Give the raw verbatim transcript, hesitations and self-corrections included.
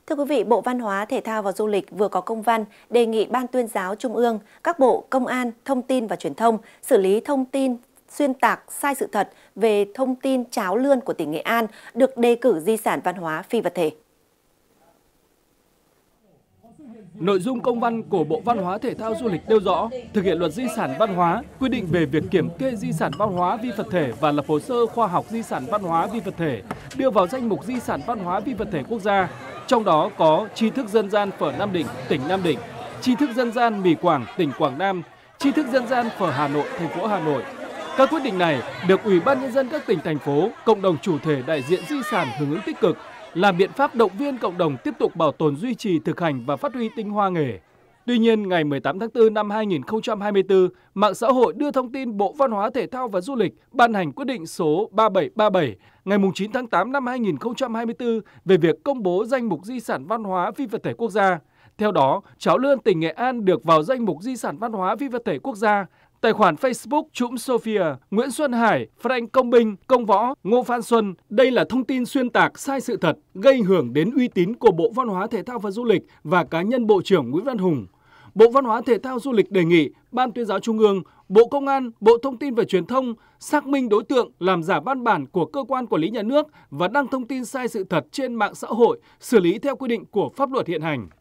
Thưa quý vị, Bộ Văn hóa, Thể thao và Du lịch vừa có công văn đề nghị Ban Tuyên giáo Trung ương, các bộ Công an, Thông tin và Truyền thông xử lý thông tin xuyên tạc sai sự thật về thông tin cháo lươn của tỉnh Nghệ An được đề cử di sản văn hóa phi vật thể. Nội dung công văn của Bộ Văn hóa, Thể thao, Du lịch nêu rõ thực hiện luật di sản văn hóa, quy định về việc kiểm kê di sản văn hóa vi vật thể và lập hồ sơ khoa học di sản văn hóa vi vật thể, đưa vào danh mục di sản văn hóa vi vật thể quốc gia. Trong đó có tri thức dân gian phở Nam Định, tỉnh Nam Định, tri thức dân gian Mì Quảng, tỉnh Quảng Nam, tri thức dân gian phở Hà Nội, thành phố Hà Nội. Các quyết định này được Ủy ban Nhân dân các tỉnh, thành phố, cộng đồng chủ thể đại diện di sản hưởng ứng tích cực, là biện pháp động viên cộng đồng tiếp tục bảo tồn, duy trì, thực hành và phát huy tinh hoa nghề. Tuy nhiên, ngày mười tám tháng tư năm hai nghìn không trăm hai mươi tư, mạng xã hội đưa thông tin Bộ Văn hóa, Thể thao và Du lịch ban hành quyết định số ba bảy ba bảy ngày chín tháng tám năm hai nghìn không trăm hai mươi tư về việc công bố danh mục di sản văn hóa phi vật thể quốc gia. Theo đó, cháo lươn tỉnh Nghệ An được vào danh mục di sản văn hóa phi vật thể quốc gia. Tài khoản Facebook Trũm Sophia, Nguyễn Xuân Hải, Frank Công Binh, Công Võ, Ngô Phan Xuân. Đây là thông tin xuyên tạc sai sự thật, gây ảnh hưởng đến uy tín của Bộ Văn hóa, Thể thao và Du lịch và cá nhân Bộ trưởng Nguyễn Văn Hùng. Bộ Văn hóa, Thể thao, Du lịch đề nghị Ban Tuyên giáo Trung ương, Bộ Công an, Bộ Thông tin và Truyền thông xác minh đối tượng làm giả văn bản của cơ quan quản lý nhà nước và đăng thông tin sai sự thật trên mạng xã hội, xử lý theo quy định của pháp luật hiện hành.